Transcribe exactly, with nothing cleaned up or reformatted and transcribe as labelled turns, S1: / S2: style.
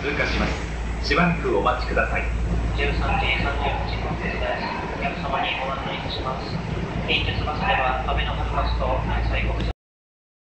S1: 通過します。しばらくお待ちください。
S2: じゅうさんじさんじゅうはちふんです。お客様にご案内いたします。近日バスでは、阿部の始発と関西国際